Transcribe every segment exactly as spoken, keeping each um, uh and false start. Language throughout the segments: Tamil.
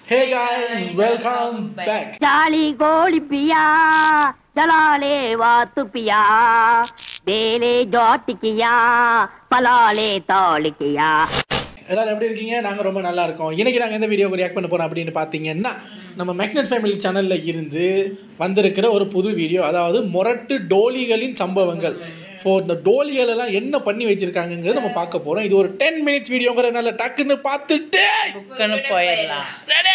Hey guys, welcome back. Jali goli piya, jalale vaatu piya, dele joti kiya, palale toli kiya. எல்லாரும் எப்படி இருக்கீங்க? நாங்கள் ரொம்ப நல்லா இருக்கோம். இன்றைக்கி நாங்கள் எந்த வீடியோக்கு ரியாக்ட் பண்ண போகிறோம் அப்படின்னு பார்த்தீங்கன்னா, நம்ம மேக்னெட் ஃபேமிலி சேனலில் இருந்து வந்திருக்கிற ஒரு புது வீடியோ, அதாவது முரட்டு டோலிகளின் சம்பவங்கள். ஸோ இந்த டோலிகளெல்லாம் என்ன பண்ணி வச்சுருக்காங்கங்கிறது நம்ம பார்க்க போகிறோம். இது ஒரு டென் மினிட்ஸ் வீடியோங்கிறதுனால டக்குன்னு பார்த்துட்டு போயிடலாம்.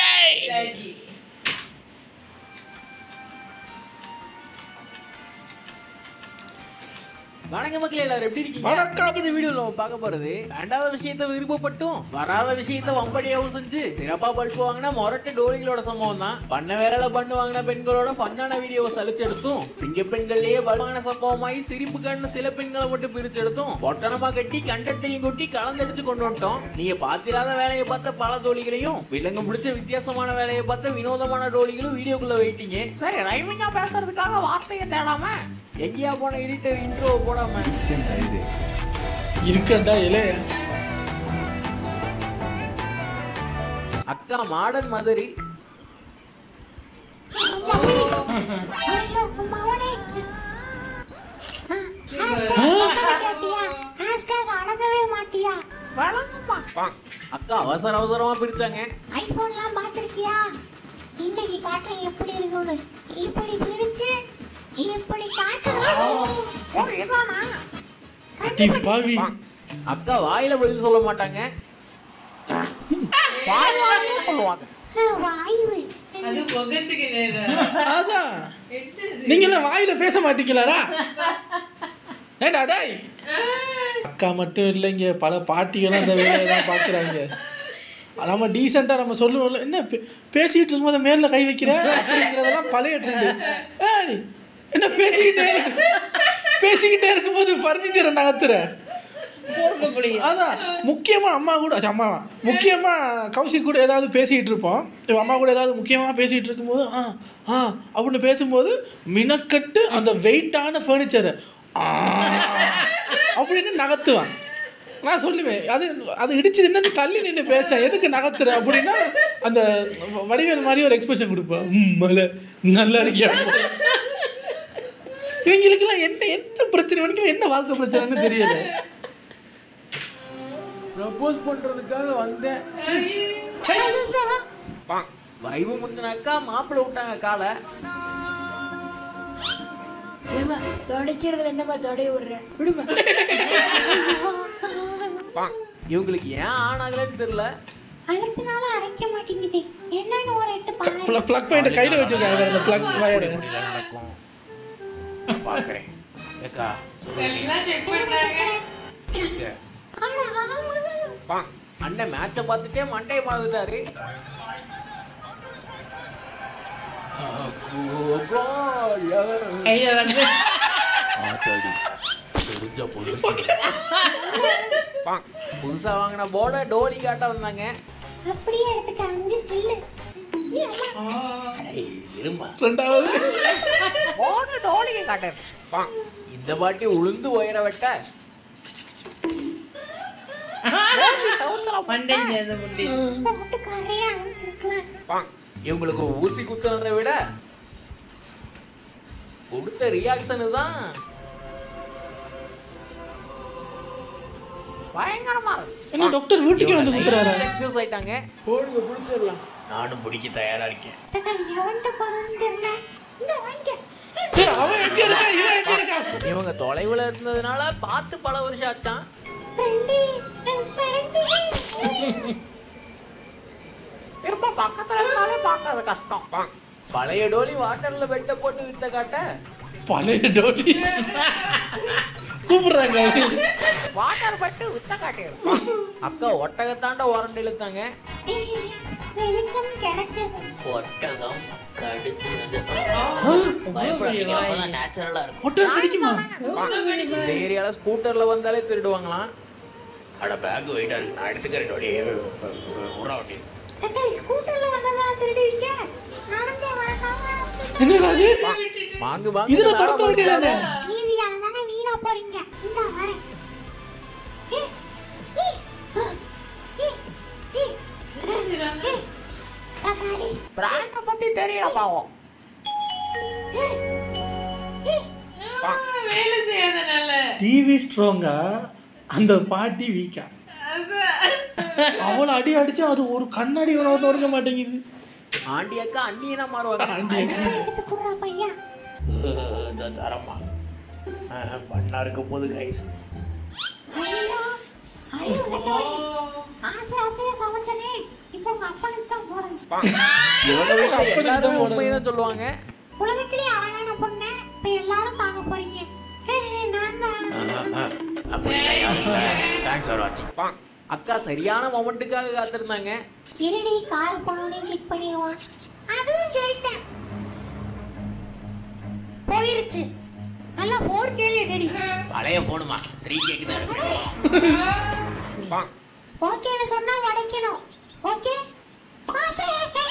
வணக்கம் மக்களே, எல்லாரும் எப்படி இருக்கீங்க? வணக்கம். இந்த வீடியோல நம்ம பார்க்க போறது ரெண்டாவது விஷயத்தை விருப்பப்பட்டும் வராத விஷயத்தை வம்படியாவும் செஞ்சு சிறப்பா படிப்பு வாங்கினா முரட்டு டோலிகளோட சம்பவம் தான். பண்ண வேலையில பண்ணு வாங்கின பெண்களோட பண்ணான வீடியோவை சலிச்செடுத்தும் சிங்க பெண்கள்லயே பலமான சம்பவமாயி சிரிப்பு கண்ணு சில பெண்களை மட்டும் பிரிச்செடுத்தும் பொட்டனமா கட்டி கண்டட்டையும் கொட்டி கலந்தடிச்சு கொண்டு வந்துட்டோம். நீங்க பாத்திராத வேலையை பார்த்த பல டோலிகளையும் விலங்கு பிடிச்ச வித்தியாசமான வேலையை பார்த்த வினோதமான டோலிகளும் வீடியோக்குள்ள வைட்டீங்க. சரி, ரைமிங்கா பேசுறதுக்காக வார்த்தையை தேடாம எங்கேயா போன எடிட்டர் இன்ட்ரோ போடாம இருக்கண்டா இலே அக்கா மாடர்ன் மதுரி அக்கா அவசர அவசரமா பிரிச்சாங்க. ஐபோன்லாம் பாத்திருக்கியா? இன்னைக்கு காட்ட எப்படி இருக்குன்னு இப்படி பிரிச்சு இப்படி பாவி. அக்கா வாயில பதில் சொல்ல மாட்டாங்க, சொல்லுவாங்க. அதான் நீங்க வாயில பேச மாட்டீங்களாடா? ஏண்டா டேய், அக்கா மட்டும் இல்லைங்க, பல பாட்டிகளும் அந்த வேலையை தான் பார்க்குறாங்க. நம்ம டீசெண்டாக நம்ம சொல்லுவோம்ல, என்ன பேசிகிட்டு இருக்கும்போது மேலில் கை வைக்கிற அப்படிங்கிறதெல்லாம் பழைய ட்ரெண்டு. ஏய் என்ன பேசிக்கிட்டே இருக்கு, பேசிக்கிட்டே இருக்கும்போது ஃபர்னிச்சரை நகர்த்துற. அதான் முக்கியமாக அம்மா கூட அம்மாவா முக்கியமாக கௌசிக் கூட ஏதாவது பேசிக்கிட்டு இருப்போம். இப்போ அம்மா கூட ஏதாவது முக்கியமாக பேசிகிட்டு இருக்கும்போது ஆ ஆ அப்படின்னு பேசும்போது மினக்கட்டு அந்த வெயிட்டான ஃபர்னிச்சரை அப்படின்னு நகர்த்துவான். நான் சொல்லுவேன், அது அது இடிச்சு என்னன்னு தள்ளி நின்று பேச எதுக்கு நகர்த்துற அப்படின்னா அந்த வடிவேல் மாதிரி ஒரு எக்ஸ்பிரஷன் கொடுப்பேன். மலை நல்லா இருக்கியா? இவங்களுக்கெல்லாம் என்ன என்ன பிரச்சனை, வரைக்கும் என்ன வாழ்க்கை பிரச்சனைன்னு தெரியல. ப்ரப்போஸ் பண்றதுக்காக வந்தேன். வைவு முந்தினாக்கா மாப்பிள்ளை விட்டாங்க காலை. தொடக்கிறதுல என்னமா தொடைய விடுற விடுமா? இவங்களுக்கு ஏன் ஆனாகலன்னு தெரியல. அழைச்சனால அரைக்க மாட்டேங்குது. என்னன்னு ஒரு எட்டு பாருங்க. ப்ளக் பாயிண்ட் கையில வச்சிருக்காங்க, அந்த ப்ளக் வயர் நடக்கும் பாக்குறேன். ஏக்கா அண்ணன் மேட்சை பார்த்துட்டே மண்டையை பார்த்துட்டாரு. புதுசா வாங்கின போர்ட டோலி காட்ட வந்தாங்க. அப்படியே எடுத்துட்டு அஞ்சு சில்லு ரெண்டாவது போன டோலியை காட்ட இந்த பாட்டி உளுந்து உயர வெட்ட இவங்களுக்கு ஊசி குத்துறதை விட கொடுத்த ரியாக்ஷனு தான் பயங்கரமா என்ன டாக்டர் வீட்டுக்கு வந்து குத்துறாரு. கன்ஃபியூஸ் ஆயிட்டாங்க. போடுங்க பிடிச்சிடலாம். நானும் பிடிக்க தயாரா இருக்கேன். அவன் எங்க இருக்கா, இவன் எங்க இருக்கா? இவங்க தொலைவுல இருந்ததுனால பார்த்து பல வருஷம் ஆச்சான். ரொம்ப பக்கத்துல இருந்தாலே பார்க்காத கஷ்டம். பழைய டோலி வாட்டர்ல வெட்ட போட்டு வித்த காட்ட பழைய டோலி கூப்பிடுறாங்க. வாட்டர் பட்டு வித்த காட்டு. அக்கா ஒட்டகத்தாண்ட உரண்டு இழுத்தாங்க. ஒட்டகம் கடிச்சது. நேச்சுரலா இருக்கும். ஒட்டகம் கடிக்குமா? இந்த ஏரியால ஸ்கூட்டர்ல வந்தாலே திருடுவாங்களாம். அட பேக் வெயிட்டா இருக்கு, நான் எடுத்துக்கிறேன். டோலி உரா ஒட்டி ஸ்கூட்டர்ல வந்ததா திருடுவீங்க? என்னடா இது? வாங்கு வாங்கு. இதுல தரத்த வேண்டியதானே? டிவியால தான வீணா போறீங்க. இந்த வரேன். பிராண்ட பத்தி தெரியல பாவம். வேலை செய்யாதனால டிவி ஸ்ட்ராங்கா அந்த பாட்டி வீக்கா. அவளை அடி அடிச்சு அது ஒரு கண்ணாடி ஒன்று இருக்க மாட்டேங்குது. ஆண்டி அக்கா அண்ணியனா மாறுவாங்க. ஆண்டி எடுத்து குடுறா பையா. தரமா பண்ணா இருக்க போது கைஸ். ஐயோ ஐயோ ஆசை ஆசையா சமைச்சனே இப்போ உங்க அப்பனுக்கு தான் போறேன். இவங்க வீட்டுல எல்லாரும் உண்மையை சொல்லுவாங்க. உலகத்திலே அழகான பொண்ணு இப்ப எல்லாரும் பார்க்க போறீங்க. நான் தான் அக்கா சரியான மொமெண்ட்டுக்காக காத்திருந்தாங்க. இருடி கார் போனோடனே கிளிக் பண்ணிடுவான். அதுவும் சரிதான். போயிருச்சு. நல்லா ஃபோர் கேல ரெடி. பழைய போணுமா த்ரீ கேக்கு தான். ஓகேன்னு சொன்னா உடைக்கணும். Okay okay.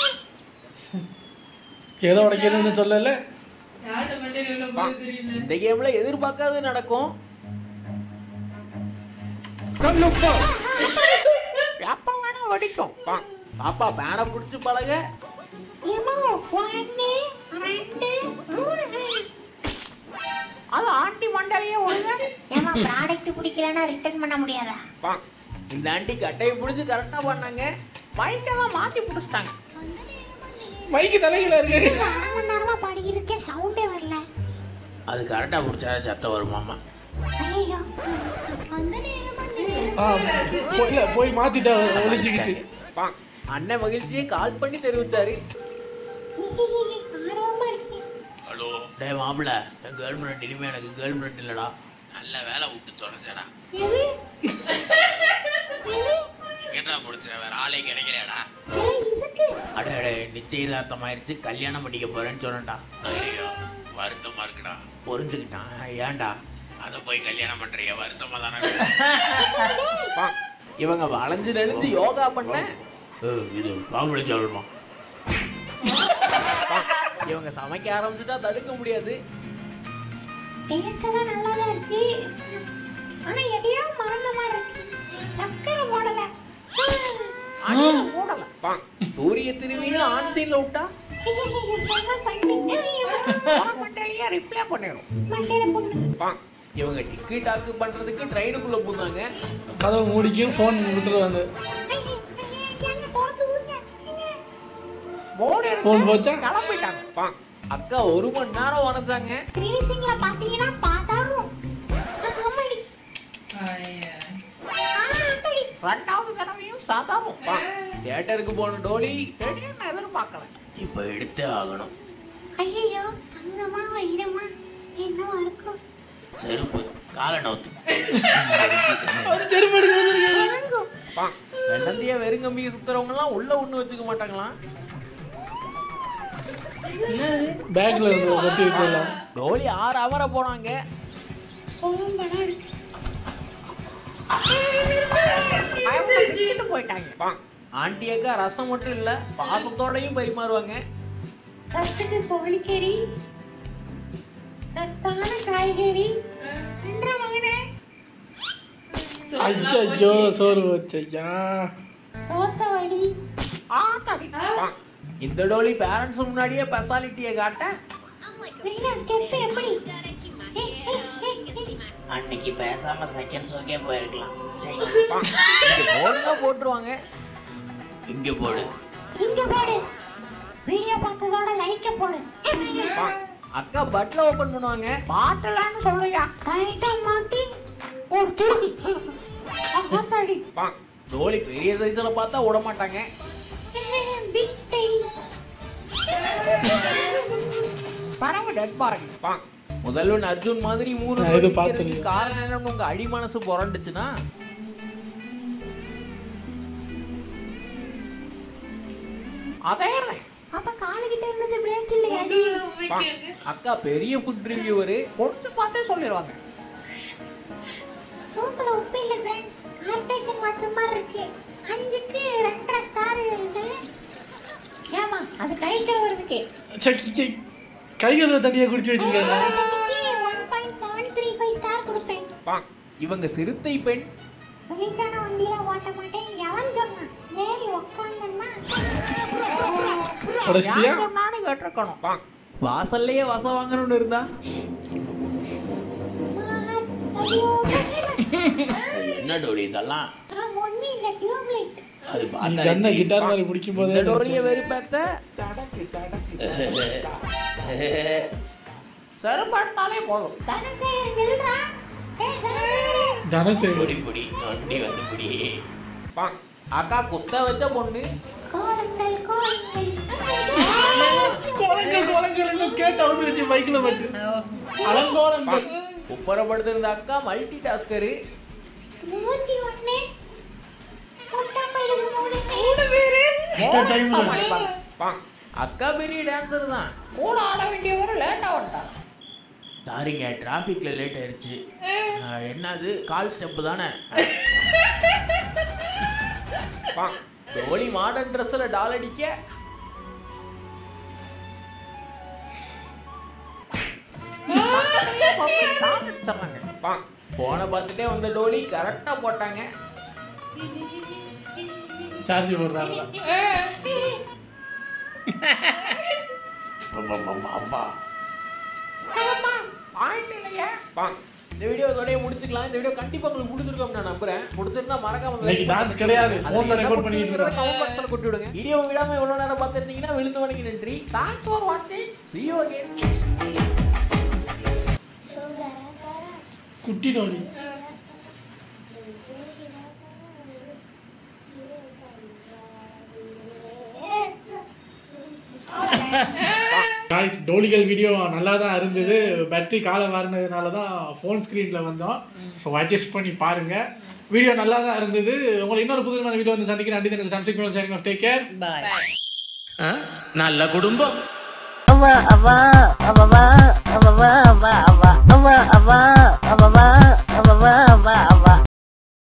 ஏதோ உடைக்கணும்னு சொல்லல. இந்த கேம்ல எதிர்பார்க்காது நடக்கும். எப்ப வேணா வடிக்கும். பாப்பா பேனை பிடிச்சு பழக. ஏமா ஒன்று ரெண்டு மூணு. அது ஆண்டி மண்டலையே ஒழுங்க. ஏமா ப்ராடக்ட் பிடிக்கலன்னா ரிட்டர்ன் பண்ண முடியாதா? இந்த ஆண்டி கட்டையை பிடிச்சி கரெக்டா பண்ணாங்க. மைக்கெல்லாம் மாத்தி பிடிச்சிட்டாங்க. மைக்கு தலையில இருக்கு. அரை மணி நேரமா பாடிக்கிட்டு இருக்கேன், சவுண்டே வரல. அது கரெக்டா பிடிச்சா சத்தம் வருமாமா. ஐயோ போய் போய் மாத்திட்டா ஒளிஞ்சுக்கிட்டு. அண்ணன் மகிழ்ச்சியை கால் பண்ணி தெரிவிச்சாரு. ஆர்வமா இருக்கேன். ஹலோ டே மாப்பிள்ள, என் கேர்ள் ஃப்ரெண்ட் இனிமே எனக்கு கேர்ள் ஃப்ரெண்ட் இல்லடா. நல்ல வேலை விட்டு தொலைச்சடா. எது எது எங்கடா முடிச்ச, வேற ஆளே கிடைக்கலடா. இல்லை இசுக்கு. அடே அடே நிச்சயதார்த்தம் ஆயிடுச்சு, கல்யாணம் பண்ணிக்க போறேன்னு சொன்னேன்டா. ஐயோ வருத்தமா இருக்குடா. புரிஞ்சுக்கிட்டான். ஏன்டா அதை போய் கல்யாணம் பண்றிய? வருத்தமா தானே. இவங்க வளைஞ்சு நெளிஞ்சு யோகா பண்ண இது பாம்பளை சொல்லணுமா? இவங்க சமைக்க ஆரம்பிச்சுட்டா தடுக்க முடியாது. டேஸ்ட் எல்லாம் நல்லா தான் இருக்கு. ஆனா எதையோ மறந்த மாதிரி இருக்கு. சக்கரை போடல. போடல. சூரிய திருவின்னு ஆன் சீன்ல விட்டா ரிப்ளை பண்ணிடும். இவங்க டிக்கெட் டாக்கு பண்றதுக்கு ட்ரெயினுக்குள்ள போனாங்க. கதவு மூடிக்கும் ஃபோன் விட்டுருவாங்க. ஃபோன் போச்சா கிளம்பிட்டாங்க. அக்கா ஒரு மணி நேரம் வரைஞ்சாங்க. கிரீசிங்ல பாத்தீங்கன்னா பாதாரும். ரெண்டாவது தடவையும் சாதாவும். தியேட்டருக்கு போன டோலி திடீர்னு எதிர்பார்க்கல. இப்ப எடுத்தே ஆகணும். ஐயோ தங்கமா வைரமா என்னவா இருக்கும். செருப்பு கால நோத்து. செருப்பு எடுக்க வந்திருக்காரு. வெள்ளந்தியா வெறுங்கம்பிய சுத்துறவங்க எல்லாம் உள்ள ஒண்ணு வச்சுக்க மாட்டாங்களாம். பேக்ல இருந்து கட்டி வச்சிடலாம். டோலி ஆறு அவரை போனாங்க. சோம்பலா இருக்கு. போயிட்டாங்க. ஆண்டி அக்கா ரசம் மட்டும் இல்ல பாசத்தோடையும் பரிமாறுவாங்க. சத்துக்கு கோழிக்கறி, சத்தான காய்கறி. என்ற மகனே ஐயோ சோறு வச்சையா. சோத்த வலி. இந்த டோலி பேரண்ட்ஸ் முன்னாடியே பெர்சாலிட்டியை காட்ட. வீணா ஸ்டெப் எப்படி? அன்னைக்கு பேசாம செகண்ட் ஷோக்கே போயிருக்கலாம். போடுங்க போட்டுருவாங்க. இங்க போடு இங்க போடு. வீடியோ பார்த்ததோட லைக்க போடு. அக்கா பட்ல ஓபன் பண்ணுவாங்க. பாட்டலான்னு சொல்லுயா. ரைட்டா மாட்டி ஒரு துருக்கு. அப்பாடி. டோலி பெரிய சைஸ்ல பார்த்தா விட மாட்டாங்க. Big die. பரம டெட் பாடி. முதல்வன் அர்ஜுன் மாதிரி மூணு இது பாத்துறீங்க. காரணம் என்ன, உங்க அடி மனசு புரண்டுச்சுன்னா அதே அப்ப காலுகிட்ட இருந்தது பிரேக் இல்லையா? அக்கா பெரிய ஃபுட் ரிவ்யூவர் பொறுத்து பார்த்தே சொல்லிடுவாங்க. சூப்பர் உப்பு இல்ல ஃப்ரெண்ட்ஸ். கார்ப்பரேஷன் வாட்டர் மாதிரி இருக்கு. அஞ்சுக்கு ரெண்டரை ஸ்டார் இருக்கு. ஏமா அது கைக்கு வருதுக்கு. சக்கி சக்கி கைகளில் தண்ணியை குடிச்சு வச்சிருக்காங்க. One point seven three five star கொடுப்பேன். இவங்க சிறுத்தை பெண். வெயிட்டான வண்டியில ஓட்ட மாட்டேன். எவன் சொன்னான்? ஏறி உட்காந்தன்னா உடைச்சிட்டியா? நானும் கேட்டிருக்கணும். வாசல்லையே வசம் வாங்கணும்னு இருந்தா என்ன டோலி இதெல்லாம்? அது நீ கண்ணை கிட்டார் மாதிரி பிடிக்கும் போதே டோலியை வெறி பார்த்த சரப்பாட்டாலே போதும். தனசேகர் பொடி பொடி நொண்டி வந்து பொடி. அக்கா குத்த வச்ச பொண்ணு கோலங்கள் கோலங்கள் ஸ்கேட் வந்துருச்சு பைக்ல பட்டு அலங்கோலங்கள். உப்பரப்படுத்திருந்த அக்கா மல்டி டாஸ்கரு. அக்கா பெரிய டான்சர் தான். கூட ஆட வேண்டியவரை லேட்டா வந்துட்டான். சாரிங்க டிராஃபிக்ல லேட் ஆயிடுச்சு. என்னது கால் ஸ்டெப் தானே? டோலி மாடர்ன் ட்ரெஸ்ல டால் அடிக்க போன பார்த்துட்டே வந்த டோலி கரெக்டா போட்டாங்க. சார்ஜ் போடுறாங்க. இந்த வீடியோ இதோடய முடிச்சுக்கலாம். இந்த வீடியோ கண்டிப்பா உங்களுக்கு பிடிச்சிருக்கும் நான் நம்புறேன். பிடிச்சிருந்தா மறக்காம இன்னைக்கு டான்ஸ் கிடையாது, போன்ல ரெக்கார்ட் பண்ணிட்டு இருக்கோம். கமெண்ட் பாக்ஸ்ல கொட்டி விடுங்க. வீடியோ விடாம இவ்வளவு நேரம் பார்த்திருந்தீங்கன்னா விழுந்து வணங்கி நன்றி. தேங்க்ஸ் ஃபார் வாட்சிங். see you again. குட்டி டோலி காய்ஸ், டோலிகள் வீடியோ நல்லா தான் இருந்தது. பேட்டரி காலை வாரினதுனால தான் ஃபோன் ஸ்க்ரீனில் வந்தோம். ஸோ அட்ஜஸ்ட் பண்ணி பாருங்கள். வீடியோ நல்லா தான் இருந்தது. உங்களை இன்னொரு புதுமையான வீடியோ வந்து சந்திக்கிறேன். அண்டி தனக்கு சம்ஸ்டிக் மேல் sharing of take care. Bye. நல்ல குடும்பம். அவா அவா அவா அவா அவா அவா அவா அவா அவா